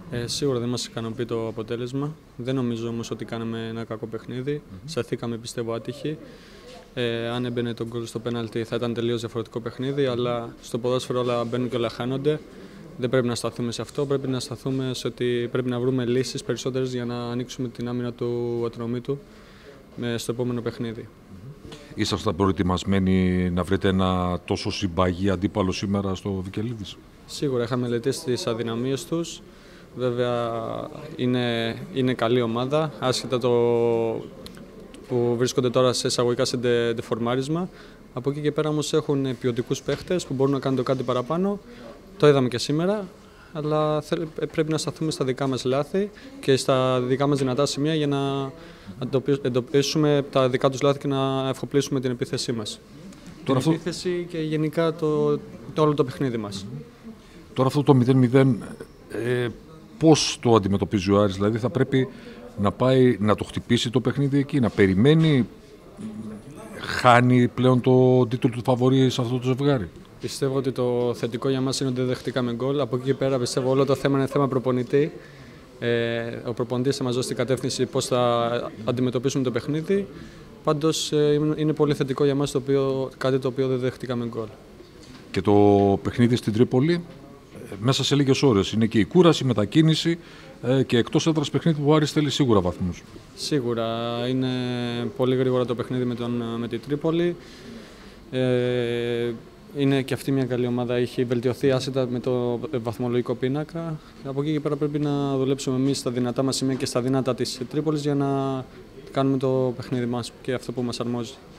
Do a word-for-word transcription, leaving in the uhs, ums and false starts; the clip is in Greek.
Ε, σίγουρα δεν μας ικανοποιεί το αποτέλεσμα. Δεν νομίζω όμως ότι κάναμε ένα κακό παιχνίδι. Mm-hmm. Σταθήκαμε, πιστεύω, άτυχοι. Ε, αν έμπαινε το γκολ στο πέναλτι θα ήταν τελείως διαφορετικό παιχνίδι, αλλά στο ποδόσφαιρο όλα μπαίνουν και όλα χάνονται. Δεν πρέπει να σταθούμε σε αυτό. Πρέπει να σταθούμε σε ότι πρέπει να βρούμε λύσεις περισσότερες για να ανοίξουμε την άμυνα του Ατρομήτου στο επόμενο παιχνίδι. Ήσασταν προετοιμασμένοι να βρείτε ένα τόσο συμπαγή αντίπαλο σήμερα στο Βικελίδης? Σίγουρα είχαμε μελετήσει τις αδυναμίες τους. Βέβαια είναι, είναι καλή ομάδα, άσχετα το που βρίσκονται τώρα σε εισαγωγικά σε ντεφορμάρισμα. Από εκεί και πέρα όμως έχουν ποιοτικούς παίχτες που μπορούν να κάνουν το κάτι παραπάνω. Το είδαμε και σήμερα, αλλά πρέπει να σταθούμε στα δικά μας λάθη και στα δικά μας δυνατά σημεία για να εντοπίσουμε τα δικά τους λάθη και να ευκοπλήσουμε την επίθεσή μας. Τώρα την αυτό... επίθεση και γενικά το, το όλο το παιχνίδι μας. Τώρα αυτό το μηδέν μηδέν, ε, πώς το αντιμετωπίζει ο Άρης? Δηλαδή θα πρέπει να πάει να το χτυπήσει το παιχνίδι εκεί, να περιμένει, χάνει πλέον το τίτλο του φαβορί σε αυτό το ζευγάρι? Πιστεύω ότι το θετικό για μας είναι ότι δεν δεχτήκαμε γκολ. Από εκεί και πέρα πιστεύω όλο το θέμα είναι θέμα προπονητή. Ε, ο προπονητής θα μας δώσει την κατεύθυνση πώς θα αντιμετωπίσουμε το παιχνίδι. Πάντως ε, είναι πολύ θετικό για μας το οποίο, κάτι το οποίο δεν δεχτήκαμε γκολ. Και το παιχνίδι στην Τρίπολη μέσα σε λίγες ώρες είναι και η κούραση, η μετακίνηση ε, και εκτός έδρας παιχνίδι που ο Άρης θέλει σίγουρα βαθμούς. Σίγουρα είναι πολύ γρήγορα το παιχνίδι με, τον, με την Τρίπολη. Ε, Είναι και αυτή μια καλή ομάδα, έχει βελτιωθεί άσχετα με το βαθμολογικό πίνακα. Από εκεί και πέρα πρέπει να δουλέψουμε εμείς στα δυνατά μας σημεία και στα δυνατά της Τρίπολης για να κάνουμε το παιχνίδι μας και αυτό που μας αρμόζει.